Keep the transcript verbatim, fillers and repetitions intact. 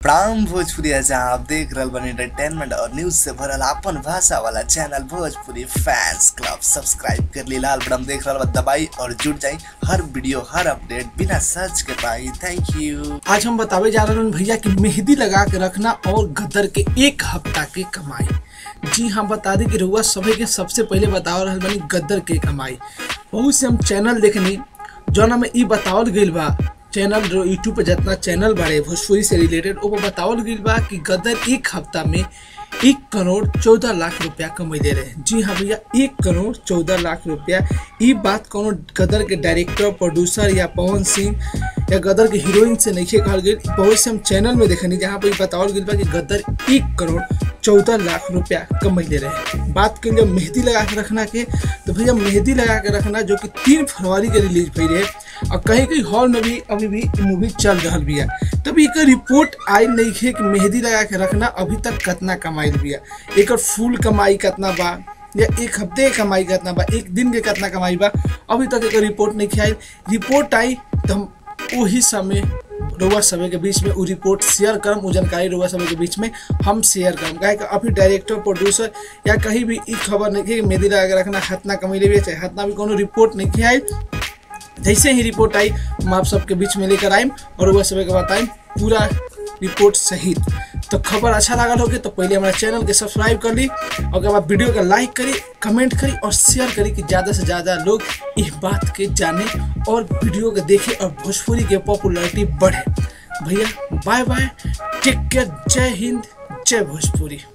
प्राम भोजपुरी जहाँ आप देख रहे बने एंटरटेनमेंट और न्यूज से भरल अपन भाषा वाला channel Bhojpuri fans club. Subscribe कर ली, लाल बटन देख रहा दबाई और जुड़ जाई हर वीडियो हर अपडेट बिना सर्च के पाई। Thank you. आज हम बतावे जा रहे हैं भैया कि मेहंदी लगा के रखना और गदर के एक हफ्ता के कमाई। जी हाँ, बता दें कि रउआ सभी के सबसे पहले बताओ रहा बनी गदर के कमाई। बहुत से हम चैनल देखनी जो में ई बतावल गई बा, चैनल यूट्यूब पे जितना चैनल बारे भोजपुरी से रिलेटेड वो बतावल गई बा कि गदर एक हफ्ता में एक करोड़ चौदह लाख रुपया कमाई दे रहे हैं। जी हाँ भैया, एक करोड़ चौदह लाख रुपया। ये बात कोनो गदर के डायरेक्टर प्रोड्यूसर या पवन सिंह या गदर के हीरोइन से नहीं कहल गई। बहुत से हम चैनल में देखनी जहाँ पर बतावल गई बा कि गदर एक करोड़ चौदह लाख रुपया कमाई दे रहे हैं। बात के लिए मेहंदी लगा के रखना के, तो भैया मेहंदी लगा के रखना जो कि तीन फरवरी के रिलीज भई रहे और कहीं कहीं हॉल में भी अभी भी मूवी चल रहा भी है। तभी एक रिपोर्ट आई नहीं है कि मेहंदी लगा के रखना अभी तक कितना कमाई बिया, एक फुल कमाई कितना बा या एक हफ्ते के कमाई कितना बा, एक दिन के कितना कमाई बा, अभी तक एक रिपोर्ट नहीं आई। रिपोर्ट आई तो हम वही समय रउआ सभी के बीच में वो रिपोर्ट शेयर करम, वो जानकारी रउआ सभी के बीच में हम शेयर करम। काहे कि अभी डायरेक्टर प्रोड्यूसर या कहीं भी ई खबर नहीं कि मेहंदी लगा के रखना हतना कमाई ले चाहे हतना भी कोनो रिपोर्ट नहीं आई। जैसे ही रिपोर्ट आई हम आप सबके बीच में लेकर आएम और रउआ सभी के बताएं पूरा रिपोर्ट सहित। तो खबर अच्छा लगा होगी तो पहले हमारे चैनल के सब्सक्राइब कर ली और उसके बाद वीडियो का लाइक करी, कमेंट करी और शेयर करी कि ज़्यादा से ज़्यादा लोग इस बात के जाने और वीडियो के देखें और भोजपुरी के पॉपुलैरिटी बढ़े। भैया बाय बाय, टेक केयर, जय हिंद, जय भोजपुरी।